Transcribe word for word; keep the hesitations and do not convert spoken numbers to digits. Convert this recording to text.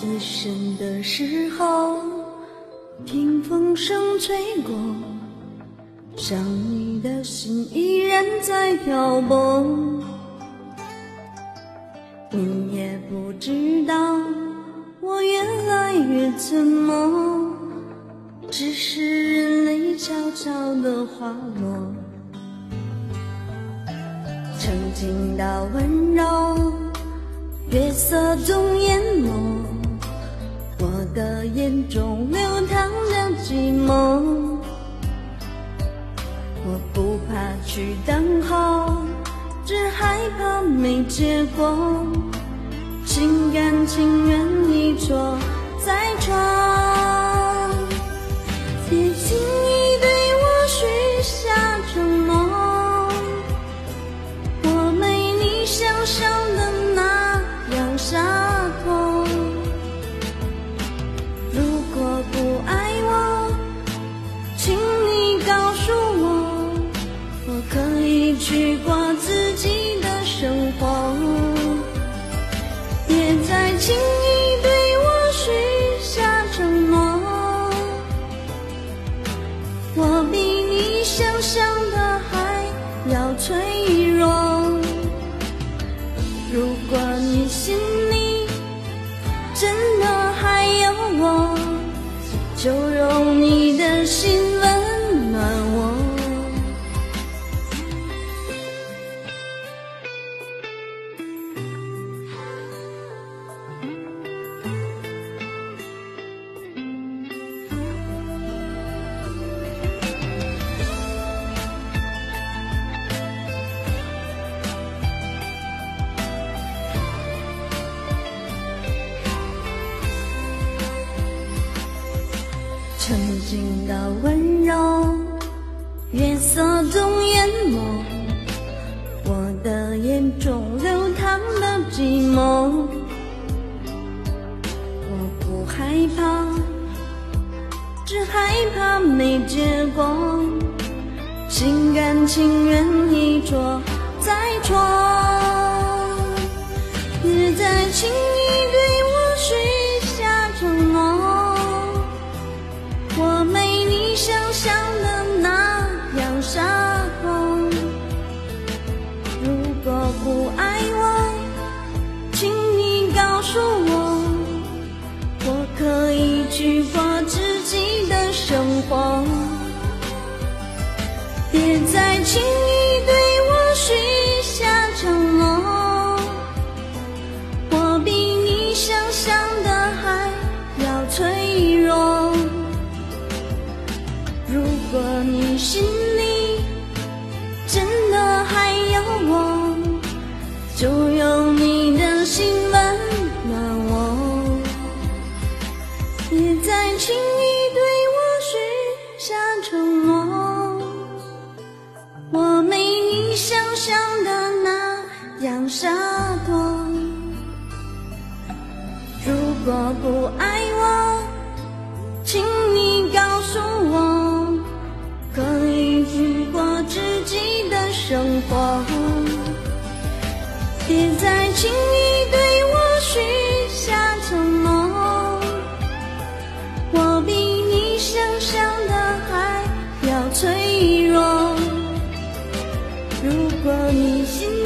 夜深的时候，听风声吹过，想你的心依然在漂泊。你也不知道我越来越沉默，只是人泪悄悄地滑落。曾经的温柔，月色中淹没我的眼中流淌的寂寞。我不怕去等候，只害怕没结果，心甘情愿一错再错。别轻易对我许下承诺，我没你想象的那样洒脱。如果不爱我，请你告诉我，我可以去过自己的生活。别再轻易对我许下承诺，我比你想象的还要脆弱。如果你心里真的还有我，就用你的心温暖我。曾经的温柔，月色中淹没我的眼中流淌的寂寞。我不害怕，只害怕没结果，心甘情愿一错再错。别再轻易对我许下承诺，我没你想象的那样洒脱。如果不爱我，请你告诉我，我可以去过自己的生活。别再轻易对我许下承诺，我比你想象的还要脆弱。如果你心里真的还有我，就用你的心温暖我。别再轻易对我许下承诺，我没你想象的那样洒脱。如果不爱我，请你告诉我，可以去过自己的生活。别再轻易对我许下承诺，我比你想象的还要脆弱。如果你心